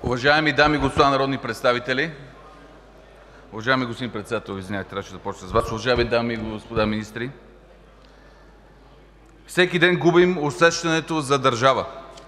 Уважаеми дами и господа народни представители, уважаеми господин Председател, извинявайте, трябваше да започна с Вас, уважаеми дами и господа министри! Всеки ден губим усещането за държава.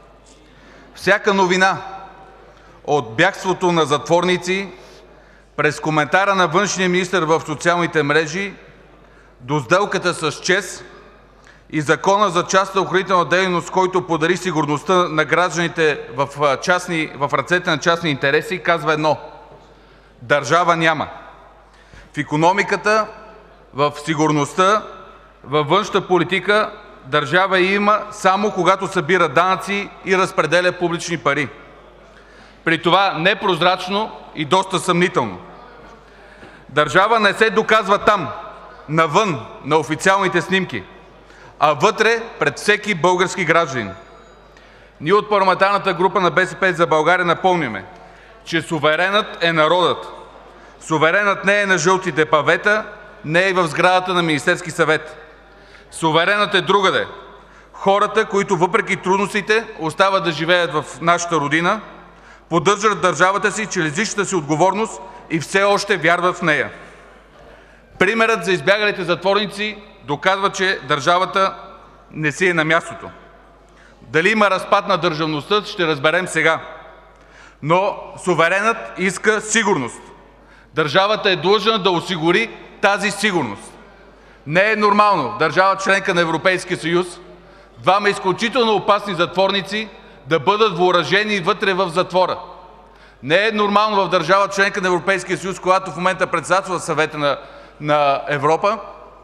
Всяка новина от бягството на затворници, през коментара на външния министър в социалните мрежи, до сделката с ЧЕЗ и Закона за частната охранителна дейност, който подари сигурността на гражданите в ръцете на частни интереси, казва едно: държава няма. В икономиката, в сигурността, във външната политика държава има само когато събира данъци и разпределя публични пари, при това непрозрачно и доста съмнително. Държава не се доказва там, навън, на официалните снимки, а вътре, пред всеки български гражданин. Ние от парламентарната група на БСП за България напомняме, че суверенът е народът. Суверенът не е на жълтите павета, не е и в сградата на Министерския съвет. Суверенът е другаде. Хората, които въпреки трудностите остават да живеят в нашата родина, поддържат държавата си чрез личната си отговорност и все още вярват в нея. Примерът за избягалите затворници доказва, че държавата не си е на мястото. Дали има разпад на държавността, ще разберем сега. Но суверенът иска сигурност. Държавата е длъжна да осигури тази сигурност. Не е нормално държава – членка на Европейския съюз, двама изключително опасни затворници да бъдат въоръжени вътре в затвора. Не е нормално в държава – членка на Европейския съюз, която в момента председателства Съвета на Европа,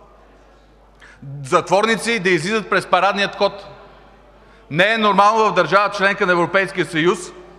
затворници да излизат през парадния вход. Не е нормално в държава – членка на Европейския съюз,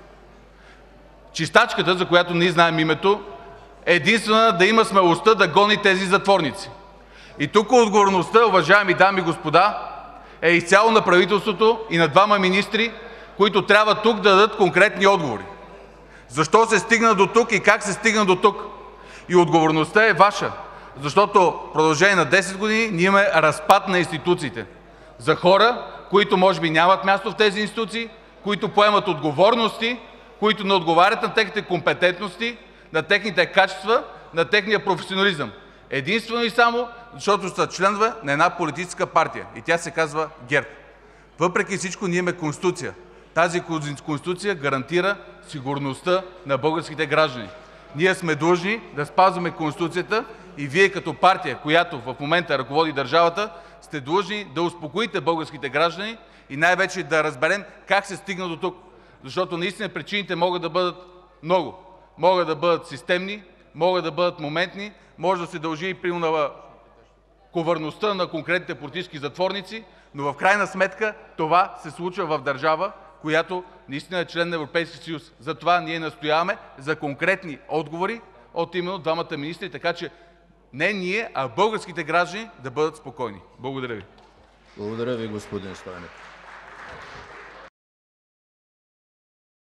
чистачката, за която ние знаем името, единствена да има смелостта да гони тези затворници. И тук отговорността, уважаеми дами и господа, е изцяло на правителството и на двама министри, които трябва тук да дадат конкретни отговори. Защо се стигна дотук и как се стигна дотук? И отговорността е Ваша, защото в продължение на 10 години ние имаме разпад на институциите. За хора, които може би нямат място в тези институции, които поемат отговорности, които не отговарят на техните компетентности, на техните качества, на техния професионализъм. Единствено и само защото са членове на една политическа партия и тя се казва ГЕРБ. Въпреки всичко ние имаме Конституция. Тази Конституция гарантира сигурността на българските граждани. Ние сме длъжни да спазваме Конституцията и Вие като партия, която в момента ръководи държавата, сте длъжни да успокоите българските граждани и най-вече да разберем как се стигна дотук. Защото наистина причините могат да бъдат много. Могат да бъдат системни, могат да бъдат моментни, може да се дължи и примерно на коварността на конкретните политически затворници, но в крайна сметка това се случва в държава, която наистина е член на Европейския съюз. Затова ние настояваме за конкретни отговори от именно двамата министри, така че не ние, а българските граждани да бъдат спокойни. Благодаря Ви. Благодаря Ви, господин Стойнев.